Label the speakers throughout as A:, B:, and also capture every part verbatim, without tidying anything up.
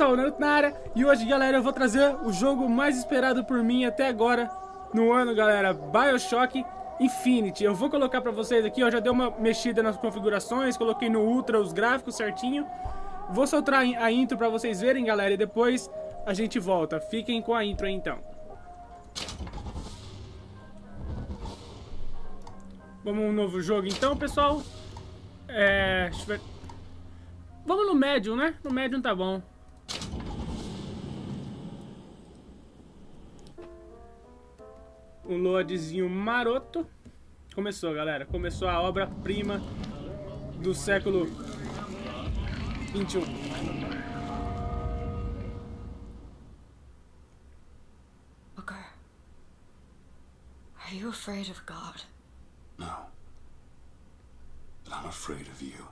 A: pessoal, Naruto na área. E hoje, galera, eu vou trazer o jogo mais esperado por mim até agora no ano, galera, BioShock Infinite. Eu vou colocar pra vocês aqui, ó, já dei uma mexida nas configurações, coloquei no Ultra os gráficos certinho. Vou soltar a intro pra vocês verem, galera, e depois a gente volta. Fiquem com a intro aí, então. Vamos um novo jogo então, pessoal. É... deixa eu ver. Vamos no médium, né? No médium tá bom. Um loadzinho maroto. Começou, galera. Começou a obra-prima do século vinte e um.
B: Booker, are you afraid of God?
C: No. But I'm afraid of you.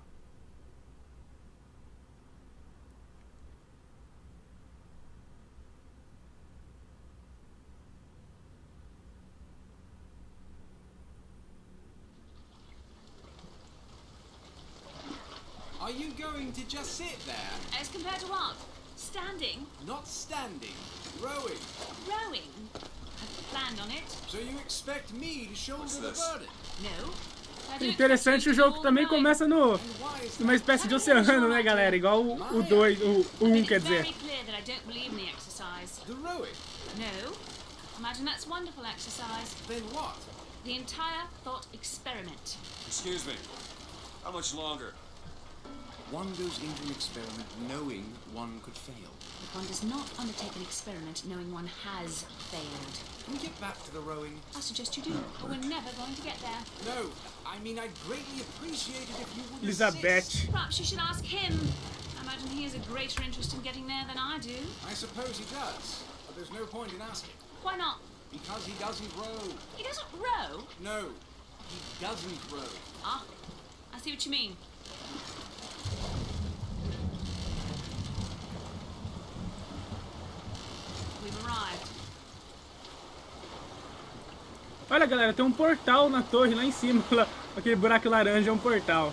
D: Are you going to just sit there?
E: As compared to what? Standing?
D: Not standing, rowing.
E: Rowing? I've planned on it.
D: So you expect me to shoulder
C: What's
D: the
C: this?
D: burden?
E: No. I do
A: Interessante, o
E: expect you to
A: jogo
E: do
A: também
E: all the rowing.
A: começa no,
D: And why is
A: numa
D: that?
A: espécie de oceano, né, galera? Igual o dois, o um,
E: It's
A: quer dizer.
E: very clear that I don't believe in the exercise.
D: The rowing?
E: No. Imagine that's wonderful exercise.
D: Then what?
E: The entire thought experiment.
C: Excuse me. How much longer?
D: One goes into an experiment knowing one could fail.
E: But one does not undertake an experiment knowing one has failed.
D: Can we get back to the rowing?
E: I suggest you do, but we're never going to get there.
D: No, I mean I'd greatly appreciate it if you would
A: Elizabeth.
D: insist.
E: Perhaps you should ask him. I imagine he has a greater interest in getting there than I do.
D: I suppose he does, but there's no point in asking.
E: Why not?
D: Because he doesn't row.
E: He doesn't row.
D: No, he doesn't row.
E: Ah, I see what you mean. We've arrived.
A: Olha, galera, tem um portal na torre lá em cima. Lá, aquele buraco laranja é um portal.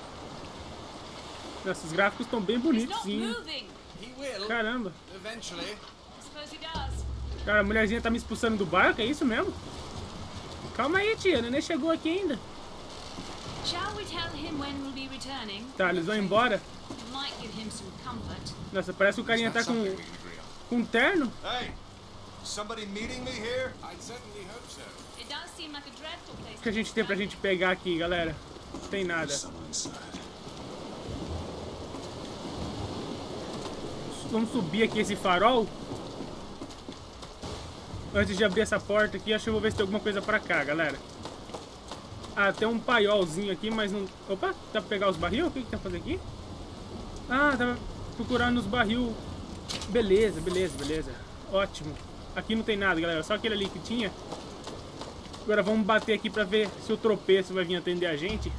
A: Nossa, os gráficos estão bem
E: He's
A: bonitos,
E: not
A: sim.
E: moving.
D: He will,
A: Caramba.
D: eventually.
E: I suppose he does.
A: Cara, a mulherzinha tá me expulsando do barco, é isso mesmo? Calma aí, tia, nem chegou aqui ainda.
E: Shall we tell him when we'll be returning?
A: Tá, eles vão embora.
E: It might give him some comfort.
A: Nossa, parece que o carinha tá com,
C: Something we can agree on.
A: com um terno.
C: Hey! Somebody meeting me here?
D: I'd certainly hope so.
E: It does seem like a dreadful place.
A: O que a gente tem pra gente pegar aqui, galera? Não tem nada.
C: Someone inside.
A: Vamos subir aqui esse farol. Antes de abrir essa porta aqui, acho que eu vou ver se tem alguma coisa pra cá, galera. Ah, tem um paiolzinho aqui, mas não... Opa, dá pra pegar os barril? O que que tem pra fazer aqui? Ah, tava procurando os barril. Beleza, beleza, beleza. Ótimo. Aqui não tem nada, galera. Só aquele ali que tinha. Agora vamos bater aqui pra ver se o tropeço vai vir atender a gente.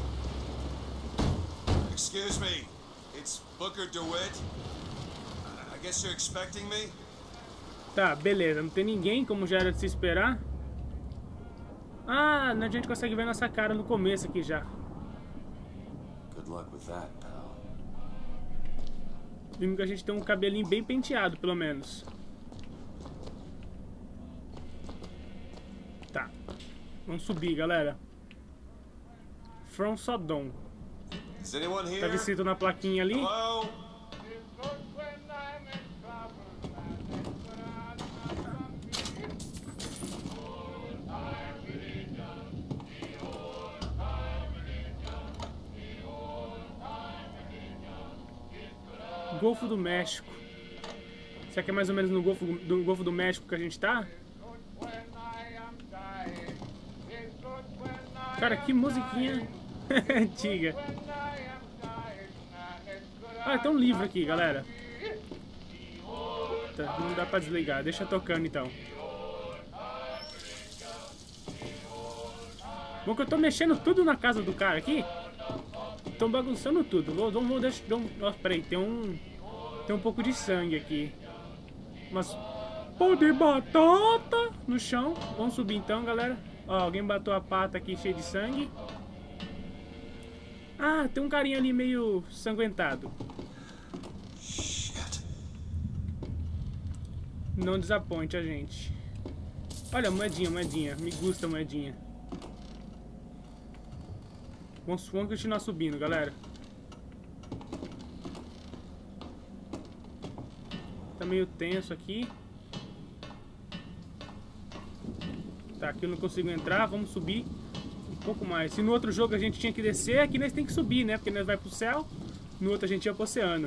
C: Excuse me. It's Booker DeWitt. I guess you're expecting me?
A: Tá, beleza. Não tem ninguém, como já era de se esperar. Ah, a gente consegue ver nossa cara no começo aqui já.
C: Good luck with that, pal.
A: Vimos que a gente tem um cabelinho bem penteado, pelo menos. Tá. Vamos subir, galera. From Sodom.
C: Is anyone
A: Tá
C: here?
A: escrito na plaquinha ali.
C: Hello?
A: Golfo do México. Será que é mais ou menos no Golfo do, Golfo do México que a gente tá? Cara, que musiquinha antiga. Ah, tem um livro aqui, galera. Tá, não dá pra desligar. Deixa tocando, então. Bom que eu tô mexendo tudo na casa do cara aqui. Estão bagunçando tudo. Vou, vou, vou deixar... Nossa, peraí, tem um... Tem um pouco de sangue aqui. Mas... Pão de batata no chão. Vamos subir então, galera. Ó, alguém bateu a pata aqui cheia de sangue. Ah, tem um carinha ali meio sanguentado.
C: Shit.
A: Não desaponte a gente. Olha, moedinha, moedinha. Me gusta a moedinha. Vamos, vamos continuar subindo, galera. Tá meio tenso aqui. Tá, aqui eu não consigo entrar. Vamos subir um pouco mais. Se no outro jogo a gente tinha que descer, aqui nós tem que subir, né? Porque nós vai pro céu. No outro a gente ia pro oceano.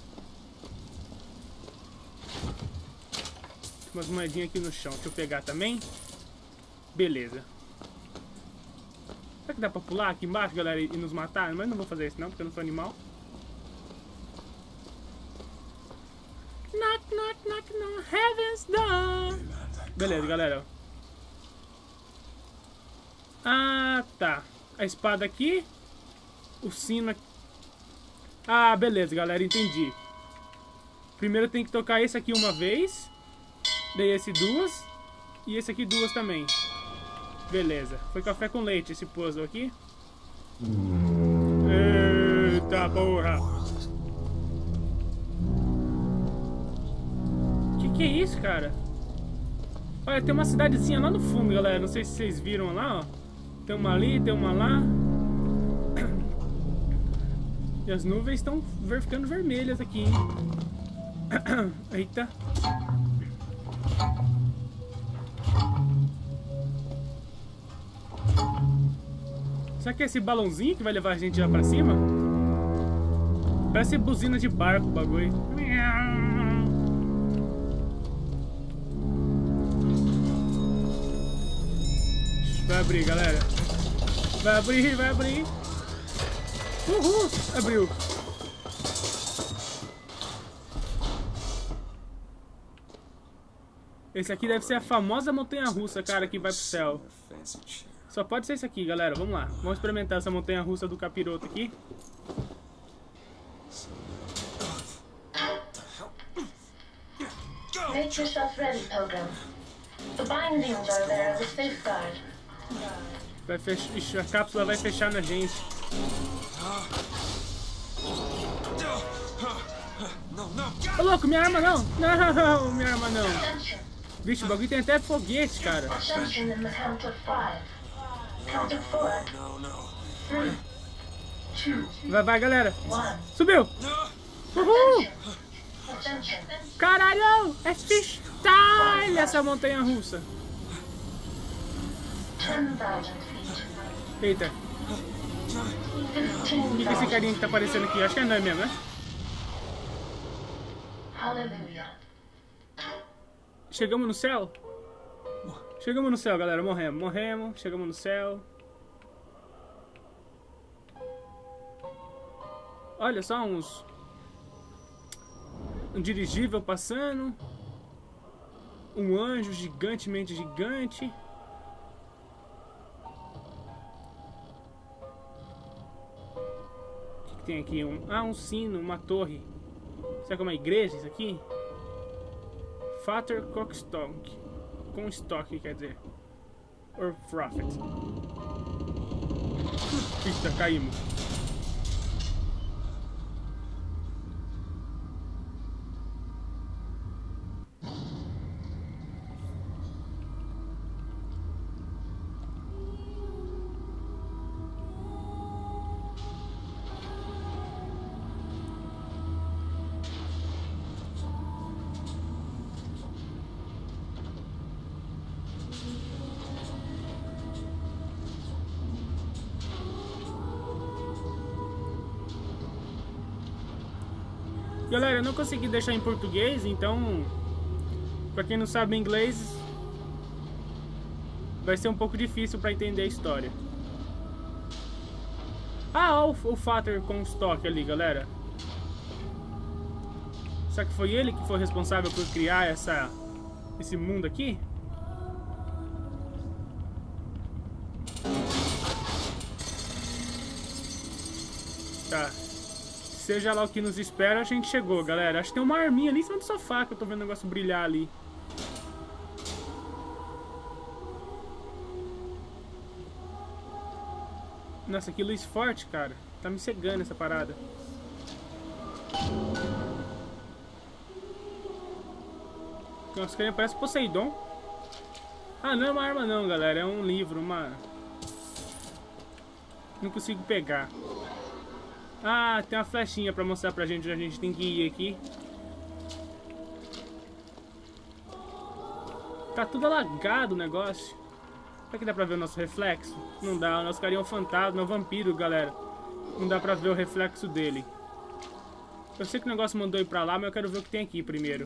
A: Umas moedinhas aqui no chão. Deixa eu pegar também. Beleza. Será que dá pra pular aqui embaixo, galera, e nos matar? Mas não vou fazer isso não, porque eu não sou animal. Knock, knock, knock, knock, heaven's door. Beleza, galera. Ah, tá. A espada aqui. O sino aqui. Ah, beleza, galera, entendi. Primeiro tem que tocar esse aqui uma vez. Daí esse duas. E esse aqui duas também. Beleza. Foi café com leite esse puzzle aqui. Eita porra. Que que é isso, cara? Olha, tem uma cidadezinha lá no fundo, galera. Não sei se vocês viram lá, ó. Tem uma ali, tem uma lá. E as nuvens estão ficando vermelhas aqui, hein? Eita. Será que é esse balãozinho que vai levar a gente lá pra cima? Parece buzina de barco o bagulho. Vai abrir, galera. Vai abrir, vai abrir. Uhul! Abriu. Esse aqui deve ser a famosa montanha-russa, cara, que vai pro céu. Só pode ser esse aqui, galera. Vamos lá. Vamos experimentar essa montanha-russa do capiroto aqui.
F: Make yourself ready, Pilgrim. The bindings are there as a safeguard.
A: Vai fechar. Ixi, a cápsula vai fechar na gente. Ô, louco, minha arma não! Não, minha arma não! Vixe, o bagulho tem até foguete, cara.
F: Attention in the count of five. Count of four. Three. Two.
A: Vai, vai, galera!
F: One.
A: Subiu! Uhul!
F: Attention.
A: Caralho! É freestyle essa montanha-russa!
F: Ten thousand feet.
A: Eita!
F: Fifteen
A: O que é esse
F: thousand.
A: carinha que tá aparecendo aqui? Acho que é nós mesmo, né?
F: Hallelujah.
A: Chegamos no céu? Chegamos no céu, galera. Morremos, morremos. Chegamos no céu. Olha só uns... Um dirigível passando. Um anjo gigantemente gigante. O que, que tem aqui? Um... Ah, um sino, uma torre. Será que é uma igreja isso aqui? Father Cockstock. Com estoque, quer dizer. Or Prophet. Eita, caímos. Galera, eu não consegui deixar em português, então, pra quem não sabe inglês, vai ser um pouco difícil pra entender a história. Ah, ó, o, o Father com estoque ali, galera. Será que foi ele que foi responsável por criar essa, esse mundo aqui? Tá. Seja lá o que nos espera, a gente chegou, galera. Acho que tem uma arminha ali em cima do sofá que eu tô vendo o negócio brilhar ali. Nossa, que luz forte, cara. Tá me cegando essa parada. Nossa, carinha parece Poseidon. Ah, não é uma arma não, galera. É um livro, uma... Não consigo pegar. Ah, tem uma flechinha pra mostrar pra gente onde a gente tem que ir aqui. Tá tudo alagado o negócio. Será que dá pra ver o nosso reflexo? Não dá, o nosso carinha é um fantasma, é um vampiro, galera. Não dá pra ver o reflexo dele. Eu sei que o negócio mandou ir pra lá, mas eu quero ver o que tem aqui primeiro.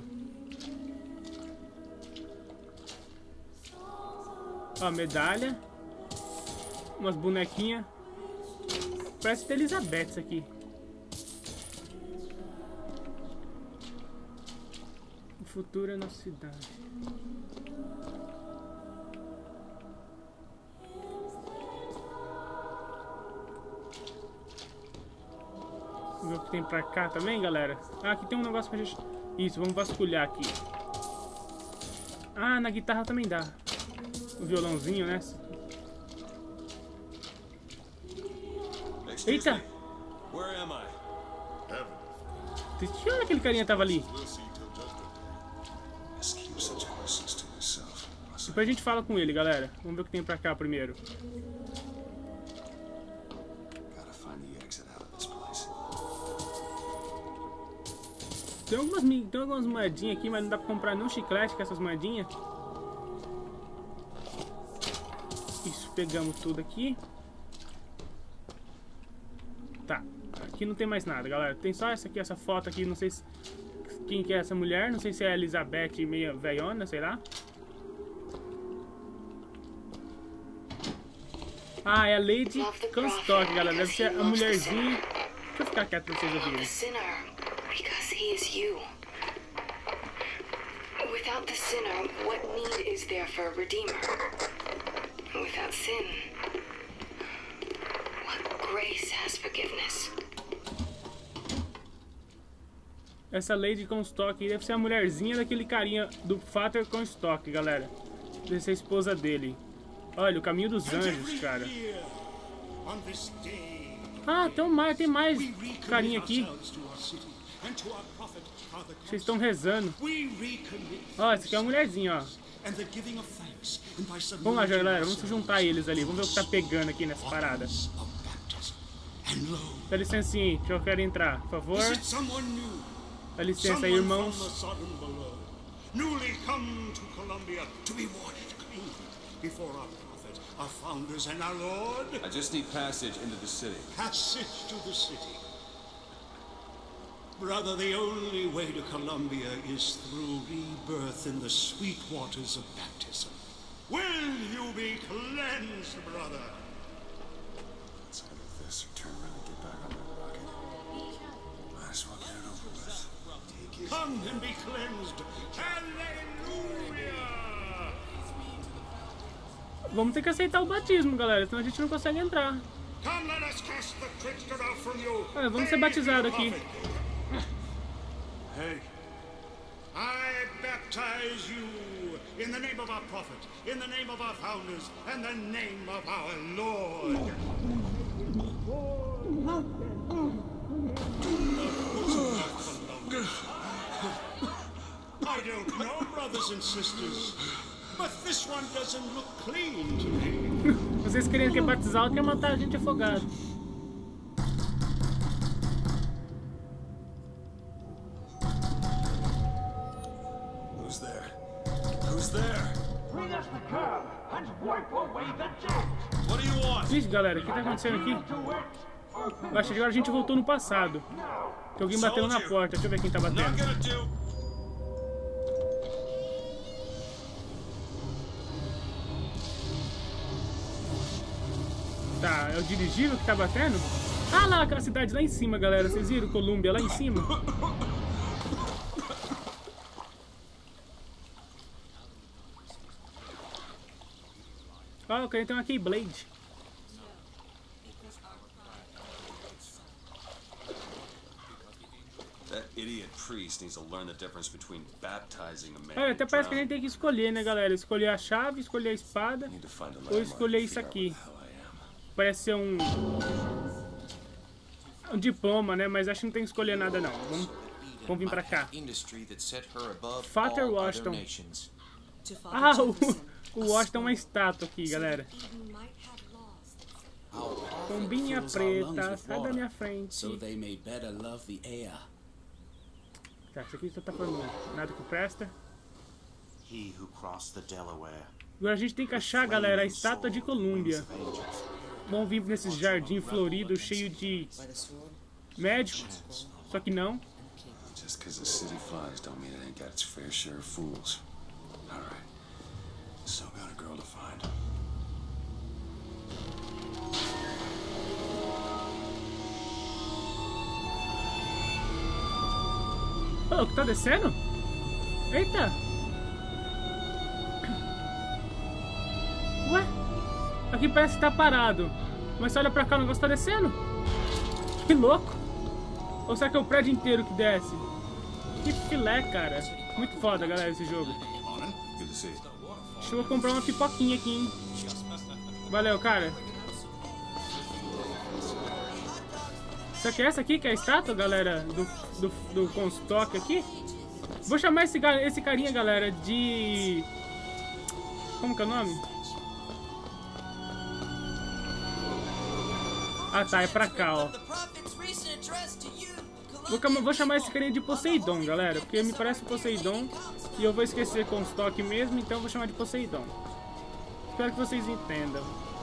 A: Ó, medalha. Umas bonequinhas. Parece de Elizabeth isso aqui. O futuro é nossa cidade. Vamos ver o que tem pra cá também, galera. Ah, aqui tem um negócio pra gente... Isso, vamos vasculhar aqui. Ah, na guitarra também dá. O violãozinho, né? Eita!
C: Where am I?
A: Olha aquele carinha tava ali. Depois a gente fala com ele, galera. Vamos ver o que tem pra cá primeiro. Tem algumas, tem algumas moedinhas aqui, mas não dá pra comprar nenhum chiclete com essas moedinhas. Isso, pegamos tudo aqui. Tá, aqui não tem mais nada, galera. Tem só essa aqui, essa foto aqui. Não sei se, quem que é essa mulher. Não sei se é a Elizabeth meio velhona, sei lá. Ah, é a Lady Comstock, galera. Deve ser a mulherzinha. Deixa eu ficar quieto pra vocês ouvirem.
B: He is you. Without the sinner, what need is there for a redeemer? Without sin, what grace has forgiveness?
A: Essa Lady Comstock deve ser a mulherzinha daquele carinha do Father Comstock, galera. Deve ser a esposa dele. Olha, o caminho dos anjos, cara. Ah, tem mais, tem mais carinha aqui. Vocês estão rezando. Ó, essa aqui é uma mulherzinha, ó. Vamos lá, galera. Vamos se juntar a eles ali. Vamos ver o que tá pegando aqui nessa parada. Dá licencinha, que eu quero entrar, por favor. Dá licença aí, irmãos.
G: Our founders and our Lord.
C: I just need passage into the city.
G: Passage to the city. Brother, the only way to Columbia is through rebirth in the sweet waters of baptism. Will you be cleansed, brother?
C: Let's edit this or turn around and get back on that rocket. Might as well get it over with.
G: Come and be cleansed. Hallelujah!
A: Vamos ter que aceitar o batismo, galera, senão a gente não consegue entrar.
G: Come, let us cast the trickster out from you.
A: Ah, vamos ser batizados aqui.
C: Hey.
G: I baptize you in the name of our prophet, in the name of our founders, and the name of our Lord. I don't know, brothers and sisters, but this one doesn't look clean to me.
A: Vocês queriam que batizar ou quer matar a gente afogado?
C: Who's there? Who's there?
F: Bring us the curb and wipe away the debt.
C: What do you want?
A: Vixe, galera, o que tá acontecendo aqui? Eu acho que agora a gente voltou no passado. Tem alguém batendo na porta. Deixa eu ver quem tá batendo.
C: Not gonna do.
A: Tá, é o dirigível que tá batendo? Ah lá, aquela cidade lá em cima, galera. Vocês viram? Colômbia lá em cima. Ó, oh, o cara tem uma Keyblade.
C: That idiot priest needs to learn the difference between baptizing a man.
A: Olha, até
C: and
A: parece que a gente
C: drowning.
A: tem que escolher, né, galera? Escolher a chave, escolher a espada.
C: Need to find a
A: Ou
C: landmark
A: escolher
C: to
A: isso
C: figure out
A: aqui.
C: where the hell I am.
A: Parece ser um... um diploma, né? Mas acho que não tem que escolher nada, não. Vamos... Vamos vir pra cá.
D: Industry that set her above
A: Father
D: all other
A: Washington.
D: nations.
A: Ah, o, o Washington é uma estátua aqui, galera. Pombinha preta, sai da minha frente.
H: So they may better love the air.
A: Tá, isso aqui só tá falando nada que presta.
C: He who crossed the Delaware.
A: Agora a gente tem que achar, galera, a estátua de Colômbia. Vamos vir nesse jardim florido cheio de médicos. Só que não.
C: Just because the city flies don't mean it ain't got its fair share of fools. All right. Still got a girl to find.
A: Oh, o que tá descendo? Eita! Ué? Aqui parece que tá parado. Mas se olha pra cá, o negócio tá descendo. Que louco! Ou será que é o prédio inteiro que desce? Que filé, cara. Muito foda, galera, esse jogo.
C: Good to see you.
A: Deixa eu comprar uma pipoquinha aqui, hein? Valeu, cara. Será que é essa aqui que é a estátua, galera? Do, do, do Comstock aqui? Vou chamar esse, esse carinha, galera, de... Como que é o nome? Ah, tá, é pra cá, ó. Vou, vou chamar esse carinha de Poseidon, galera, porque me parece o Poseidon e eu vou esquecer Comstock mesmo, então eu vou chamar de Poseidon. Espero que vocês entendam.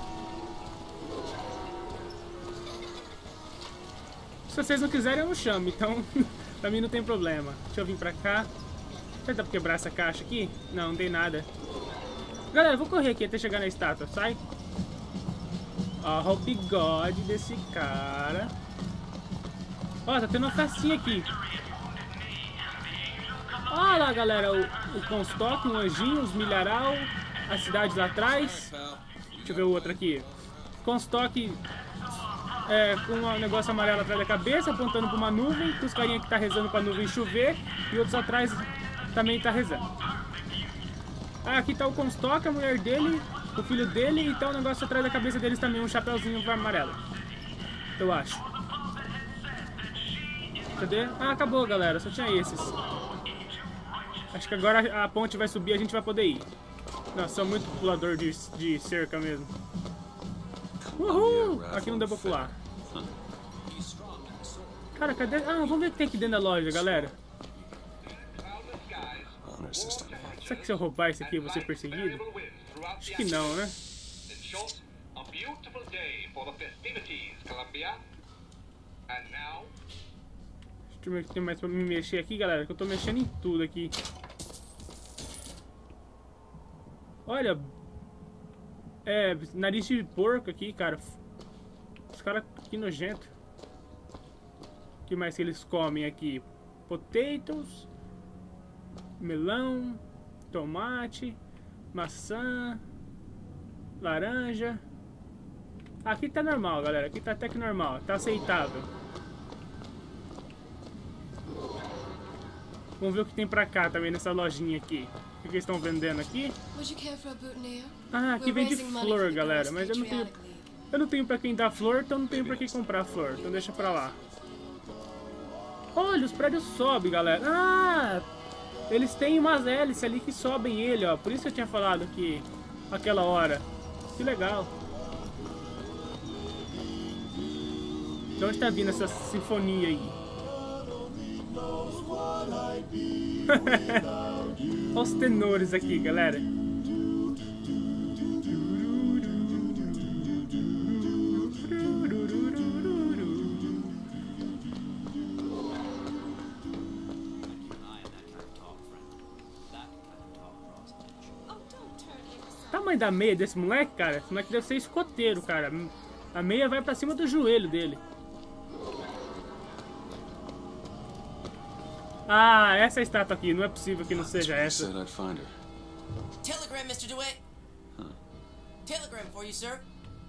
A: Se vocês não quiserem, eu não chamo, então pra mim não tem problema. Deixa eu vir pra cá. Será que dá pra quebrar essa caixa aqui? Não, não tem nada. Galera, eu vou correr aqui até chegar na estátua, sai. Ó, o bigode desse cara. Ó, tá tendo uma festinha aqui. Olha lá, galera, o, o Comstock, um anjinho, os milharal, a cidade lá atrás. Deixa eu ver o outro aqui. Comstock... É, com um negócio amarelo atrás da cabeça, apontando para uma nuvem, com os carinha que tá rezando para a nuvem chover, e outros atrás também tá rezando. Ah, aqui tá o Comstock, a mulher dele, o filho dele, e tá um negócio atrás da cabeça deles também, um chapéuzinho amarelo. Eu acho. Cadê? Ah, acabou, galera, só tinha esses. Acho que agora a ponte vai subir e a gente vai poder ir. Nossa, sou muito pulador de, de cerca mesmo. Uhul! Aqui não deu pra pular. Cara, cadê? Ah, vamos ver o que tem aqui dentro da loja, galera. Será que se eu roubar isso aqui eu vou ser perseguido? Acho que não, né? Deixa eu ver o que tem mais pra me mexer aqui, galera, que eu tô mexendo em tudo aqui. Olha... É, nariz de porco aqui, cara. Os caras que nojento. O que mais que eles comem aqui? Potatoes, melão, tomate, maçã, laranja. Aqui tá normal, galera. Aqui tá até que normal, tá aceitável. Vamos ver o que tem pra cá também nessa lojinha aqui. O que eles estão vendendo aqui? Ah, aqui vende flor, galera, mas eu não tenho eu não tenho pra quem dar flor, então não tenho pra quem comprar flor, então deixa pra lá. Olha, os prédios sobem, galera. Ah, eles têm umas hélices ali que sobem ele, ó, por isso que eu tinha falado que aquela hora. Que legal. De onde tá vindo essa sinfonia aí? Olha os tenores aqui, galera. O tamanho da meia desse moleque, cara. Esse moleque deve ser escoteiro, cara. A meia vai pra cima do joelho dele. Ah, essa é a estátua aqui. Não é possível que não seja essa.
I: Telegram, mister DeWitt.
C: Huh?
I: Telegram for you, sir.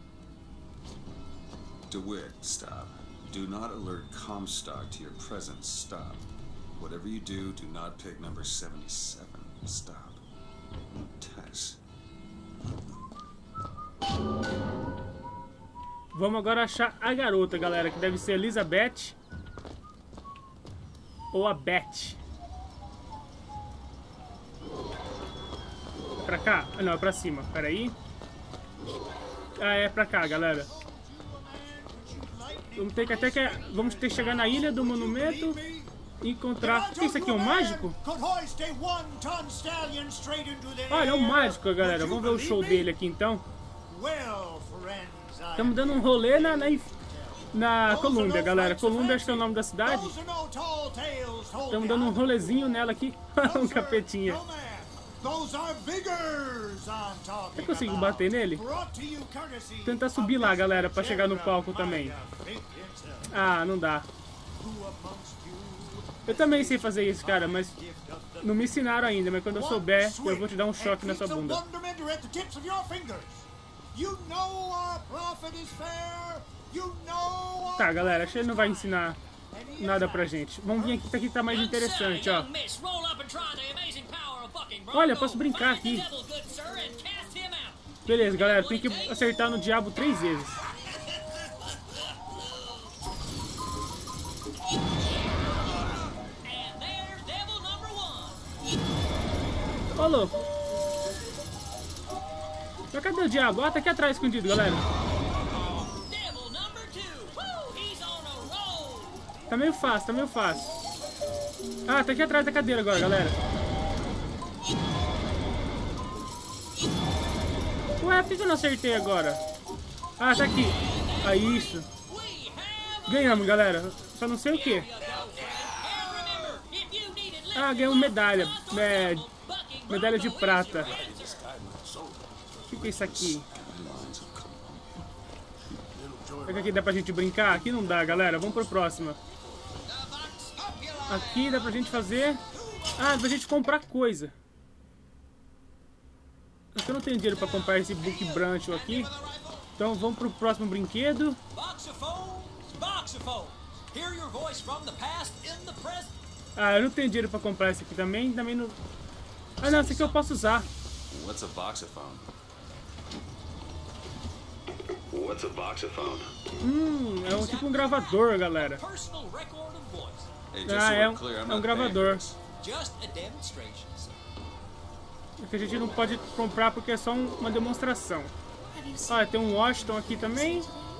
C: DeWitt, stop. Do not alert Comstock to your presence. Stop. Whatever you do, do not pick number seventy-seven. Stop. Tess.
A: Vamos agora achar a garota, galera, que deve ser Elizabeth. ou a Beth. Pra cá? Ah, não, é pra cima. Pera aí. Ah, é pra cá, galera. Vamos ter que até que... Vamos ter que chegar na ilha do monumento e encontrar... O que é isso aqui? É um mágico? Olha, é um mágico, galera. Vamos ver o show dele aqui, então. Estamos dando um rolê na... na... Na Colômbia, galera. Colômbia acho que é o nome da cidade. Estamos dando um rolezinho nela aqui. Um capetinha. Eu consigo bater nele? Tentar subir lá, galera, pra chegar no palco também. Ah, não dá. Eu também sei fazer isso, cara, mas não me ensinaram ainda. Mas quando eu souber, eu vou te dar um choque na sua bunda. Tá, galera, acho que ele não vai ensinar nada pra gente. Vamos vir aqui, que aqui tá mais interessante, ó. Olha, posso brincar aqui. Beleza, galera, tem que acertar no diabo três vezes. Ô, louco. Mas cadê o diabo? Ah, tá aqui atrás escondido, galera. Tá meio fácil, tá meio fácil. Ah, tá aqui atrás da cadeira agora, galera. Ué, por que eu não acertei agora? Ah, tá aqui. Ah, isso. Ganhamos, galera. Só não sei o que. Ah, ganhamos medalha. É, medalha de prata. O que, que é isso aqui? Será que aqui dá pra gente brincar? Aqui não dá, galera. Vamos pro próximo. Aqui dá pra gente fazer... Ah, dá pra gente comprar coisa. Eu não tenho dinheiro pra comprar esse Book Branch aqui. Então vamos pro próximo brinquedo. Ah, eu não tenho dinheiro pra comprar esse aqui também. Também não... Ah, não, esse aqui eu posso usar.
C: What's a voxophone? What's a voxophone?
A: Hum, é um tipo um gravador, galera. Ah, é um, é um gravador. É que a gente não pode comprar porque é só um, uma demonstração. Ah, tem um Washington aqui também.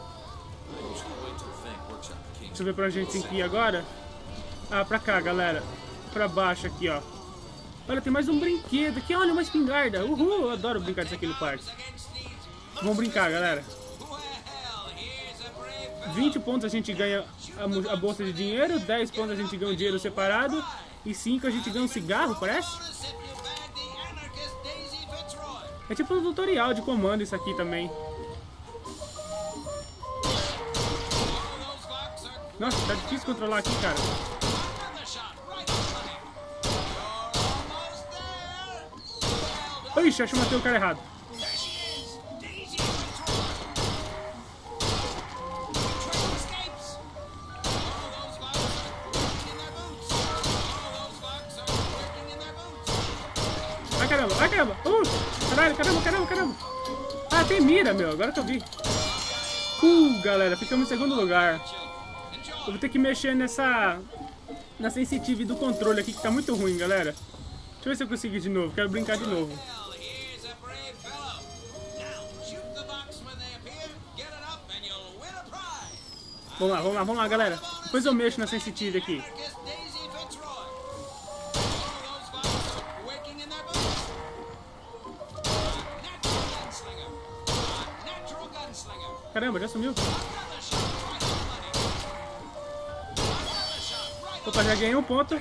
A: Deixa eu ver pra gente tem que ir agora. Ah, pra cá, galera. Pra baixo aqui, ó. Olha, tem mais um brinquedo aqui. Olha, uma espingarda. Uhul, eu adoro brincar disso aqui no parque. Vamos brincar, galera. vinte pontos a gente ganha a, a bolsa de dinheiro. dez pontos a gente ganha o dinheiro separado. E cinco a gente ganha um cigarro, parece? É tipo um tutorial de comando isso aqui também. Nossa, tá difícil controlar aqui, cara. Ixi, acho que eu matei o cara errado. Ai, caramba, ai, caramba. Uh, caralho, caramba, caramba, caramba. Ah, tem mira, meu, agora que eu vi. Uh, galera, ficamos em segundo lugar. Eu vou ter que mexer nessa... Na sensitive do controle aqui, que tá muito ruim, galera. Deixa eu ver se eu consigo de novo, quero brincar de novo. Vamos lá, vamos lá, vamos lá, galera. Depois eu mexo na sensitive aqui. Caramba, já sumiu. Opa, já ganhei um ponto.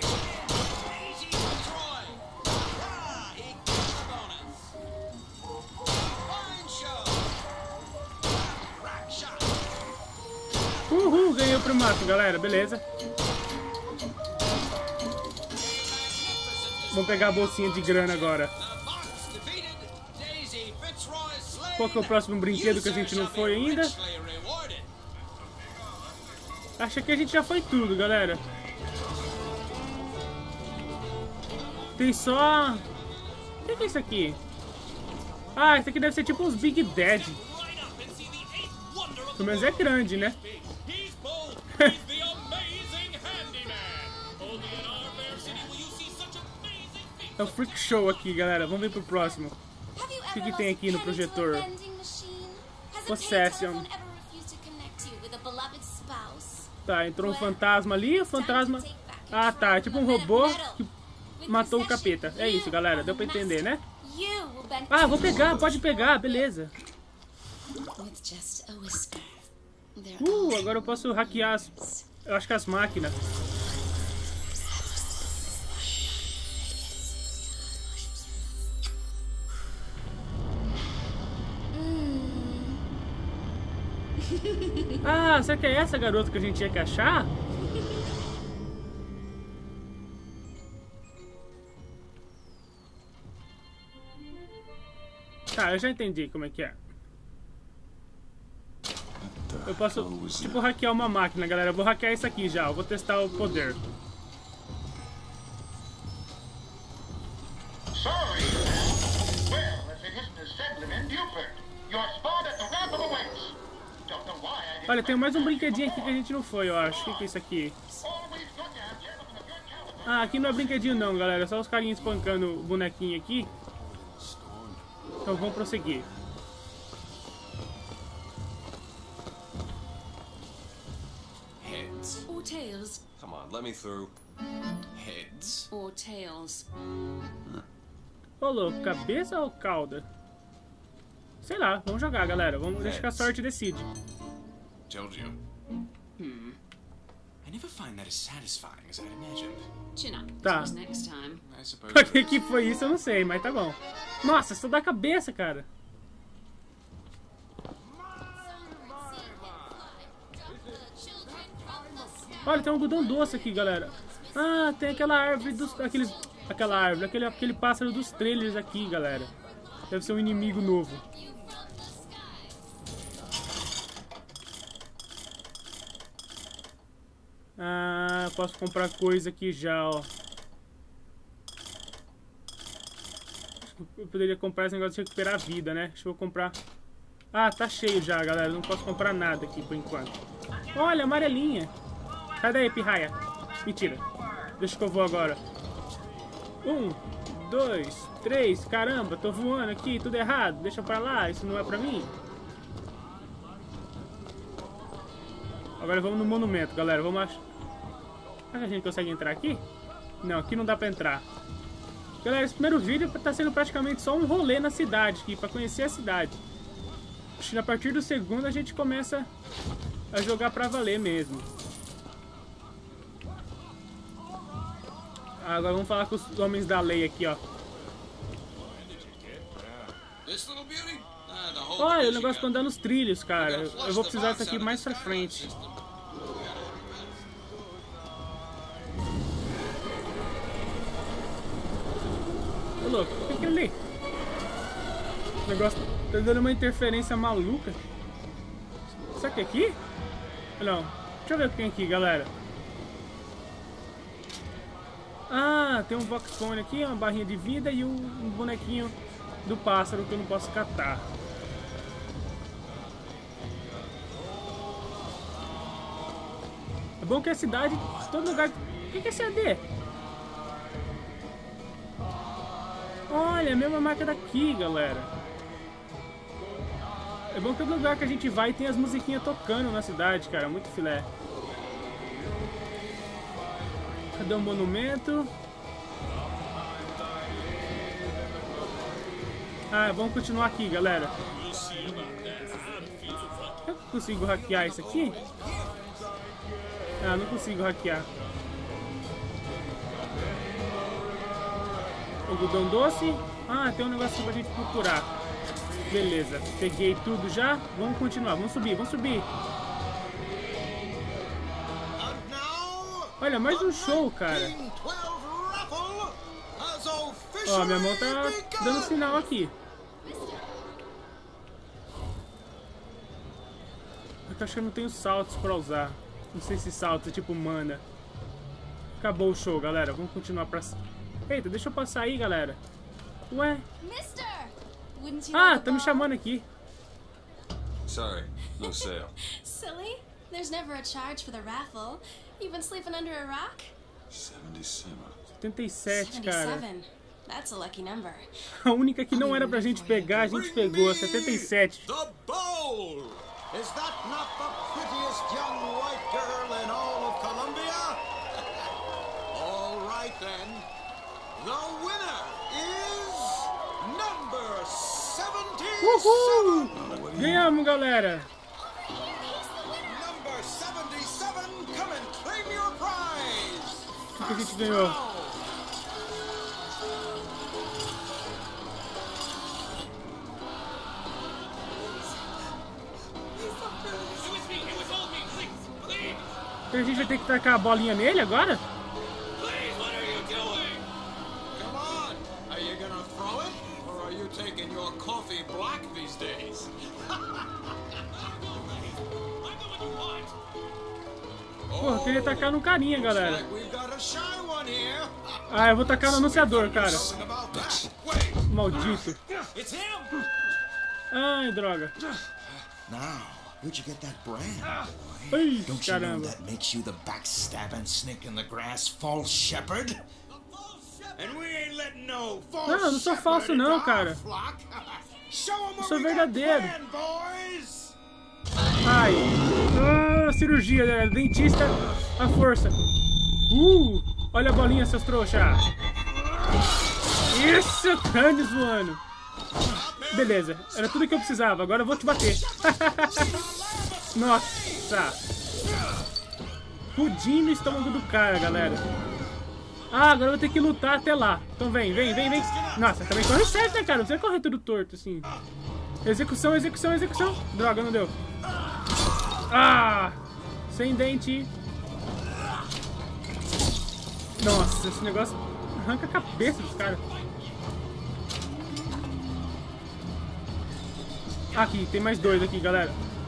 A: Uhul, ganhei o primato, galera, beleza. Vamos pegar a bolsinha de grana agora. Qual que é o próximo brinquedo que a gente não foi ainda? Acho que a gente já foi tudo, galera. Tem só... O que é isso aqui? Ah, isso aqui deve ser tipo uns Big Daddy. Pelo menos é grande, né? É o Freak Show aqui, galera. Vamos ver pro próximo. O que, que tem aqui no projetor? Possession. Tá, entrou um fantasma ali. O fantasma... Ah, tá. É tipo um robô que matou o capeta. É isso, galera. Deu pra entender, né? Ah, vou pegar. Pode pegar. Beleza. Uh, agora eu posso hackear as... Eu acho que as máquinas. Ah, será que é essa garota que a gente tinha que achar? Tá, eu já entendi como é que é. Eu posso, tipo, hackear uma máquina, galera. Eu vou hackear isso aqui já. Eu vou testar o poder. Olha, tem mais um brinquedinho aqui que a gente não foi, eu acho. O que, que é isso aqui? Ah, aqui não é brinquedinho não, galera. É só os carinhas espancando o bonequinho aqui. Então vamos prosseguir.
H: Heads
E: Or tails.
H: Come on, let me through. Heads
E: Or tails.
A: Ô, louco, cabeça ou cauda? Sei lá, vamos jogar, galera. Vamos deixar que a sorte decide.
D: Told you. Hmm. I never find that as satisfying as I'd imagined.
E: Chin up.
A: Tá.
E: Next time.
D: I suppose.
A: Pra que que foi isso, eu não sei, mas tá bom. Nossa, só dá cabeça, cara. Olha, tem um algodão doce aqui, galera. Ah, tem aquela árvore dos... Aqueles, aquela árvore, aquele, aquele pássaro dos trailers aqui, galera. Deve ser um inimigo novo. Ah, posso comprar coisa aqui já, ó. Eu poderia comprar esse negócio de recuperar a vida, né? Deixa eu comprar. Ah, tá cheio já, galera. Não posso comprar nada aqui por enquanto. Olha, amarelinha. Sai daí, pirraia. Mentira. Deixa que eu vou agora. Um, dois, três. Caramba, tô voando aqui, tudo errado. Deixa pra lá, isso não é pra mim. Agora vamos no monumento, galera. Vamos achar. Será que a gente consegue entrar aqui? Não, aqui não dá pra entrar. Galera, esse primeiro vídeo tá sendo praticamente só um rolê na cidade aqui, pra conhecer a cidade. Acho que a partir do segundo a gente começa a jogar pra valer mesmo. Agora vamos falar com os homens da lei aqui, ó. Olha, o negócio tá andando nos trilhos, cara. Eu vou precisar disso aqui mais pra frente. Ô, louco, o que é aquilo ali? O negócio tá dando uma interferência maluca. Será que é aqui? Não. Deixa eu ver o que tem aqui, galera. Ah, tem um Voxphone aqui, uma barrinha de vida e um, um bonequinho do pássaro que eu não posso catar. É bom que a cidade, todo lugar... O que é C D? Olha, a mesma marca daqui, galera. É bom que todo lugar que a gente vai tem as musiquinhas tocando na cidade, cara. Muito filé. Cadê o monumento? Ah, vamos continuar aqui, galera. Eu consigo hackear isso aqui? Ah, não consigo hackear. Algodão doce. Ah, tem um negócio pra gente procurar. Beleza, peguei tudo já. Vamos continuar, vamos subir, vamos subir. Olha, mais um show, cara. Ó, minha mão tá dando sinal aqui. Eu acho que eu não tenho saltos pra usar. Não sei se saltos é tipo mana. Acabou o show, galera. Vamos continuar pra... Eita, deixa eu passar aí, galera. Ué? Ah, tá me chamando aqui.
C: Sorry, no sale.
J: Silly? There's never a charge for the raffle. You've been sleeping under a rock?
C: seventy-seven.
A: setenta e sete, cara.
J: That's a lucky number.
A: A única que não era pra gente pegar, a gente pegou. setenta e sete.
G: The bowl! Is that not the prettiest young white girl in all of Columbia? All right then. The winner is number seventy-seven.
A: Uhul! Ganhamos, galera.
G: Number seventy-seven, come and claim your prize.
A: O que a gente ganhou? A gente vai ter que tacar a bolinha nele agora?
G: Please, what are you doing? Come on. Are you gonna throw it? Or are you taking your coffee black these days?
A: Pô, eu queria tacar no carinha, galera.
G: Like we've got a shy one here.
A: Ah, eu vou tacar no anunciador, cara. Maldito.
G: It's him.
A: Ai, droga.
K: Now, where'd you get that brand?
A: Ai,
K: Don't you know
A: caramba.
K: that makes you the backstabbing snake in the grass false shepherd?
G: And we ain't letting no false
A: Não, eu não sou falso
G: shepherd
A: não,
G: into
A: cara.
G: our flock. Show 'em
A: Eu
G: what
A: sou
G: we got
A: verdadeiro.
G: planned, boys.
A: Ai. Ah, cirurgia, galera. Dentista, a força. Uh, olha a bolinha, seus trouxa. Isso, crânios voando. Beleza, era tudo que eu precisava. Agora eu vou te bater. Nossa. Pudim no estômago do cara, galera. Ah, agora eu vou ter que lutar até lá. Então vem, vem, vem, vem. Nossa, também corre certo, né, cara? Não precisa correr tudo torto, assim. Execução, execução, execução. Droga, não deu. Ah! Sem dente. Nossa, esse negócio arranca a cabeça dos caras. Aqui, tem mais dois aqui, galera.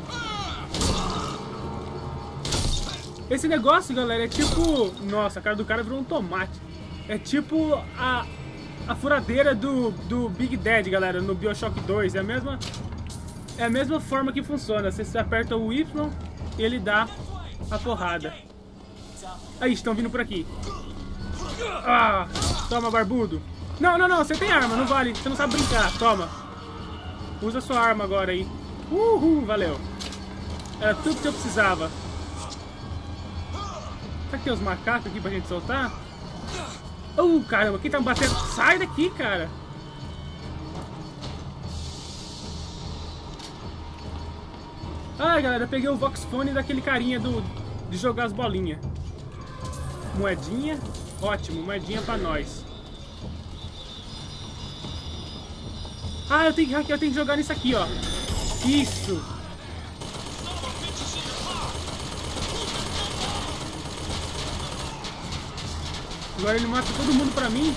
A: Esse negócio, galera, é tipo... Nossa, a cara do cara virou um tomate. É tipo a, a furadeira do, do Big Daddy, galera, no BioShock dois. É a mesma... É a mesma forma que funciona. Você aperta o Y e ele dá a porrada. Aí, estão vindo por aqui. Ah, toma, barbudo. Não, não, não, você tem arma, não vale. Você não sabe brincar, toma. Usa sua arma agora aí. Uhul, valeu. Era tudo que eu precisava. Será que tem os macacos aqui pra gente soltar? Uh, caramba, quem tá me batendo? Sai daqui, cara. Ah, galera, eu peguei o Voxphone daquele carinha do, de jogar as bolinhas. Moedinha. Ótimo, moedinha pra nós. Ah, eu tenho, que, eu tenho que jogar nisso aqui, ó. Isso. Agora ele mata todo mundo pra mim.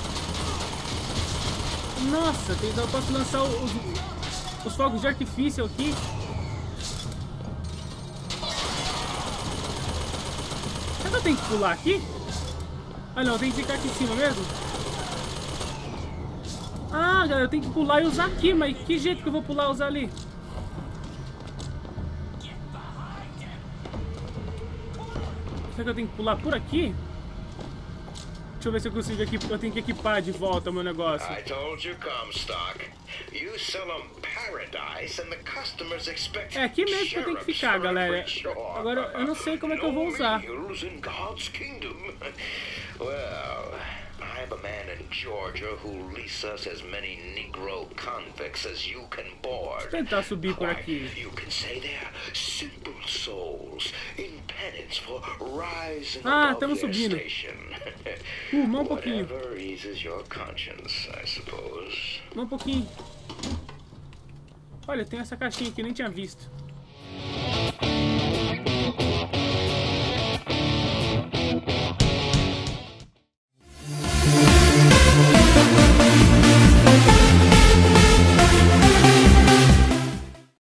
A: Nossa, tem, eu posso lançar os, os fogos de artifício aqui. Será que eu tenho que pular aqui? Ah não, eu tenho que ficar aqui em cima mesmo? Ah, galera, eu tenho que pular e usar aqui, mas que jeito que eu vou pular e usar ali? Será que eu tenho que pular por aqui? Deixa eu ver se eu consigo aqui. Eu tenho que equipar de volta o meu negócio.
L: I told you, Comstock. You sell them paradise and the customers expect
A: É aqui mesmo que eu tenho que ficar, galera. Agora eu não sei como é que eu vou usar.
L: Well, I'm a man in Georgia who leases us as many Negro convicts as you can board.
A: Deixa eu tentar subir por aqui.
L: You can say they're simple souls in penance for rising
A: Ah,
L: above
A: estamos
L: their
A: subindo.
L: station.
A: Uh, mão um pouquinho.
L: Whatever eases your conscience, I suppose.
A: Mão um pouquinho. Olha, tem essa caixinha aqui, nem tinha visto.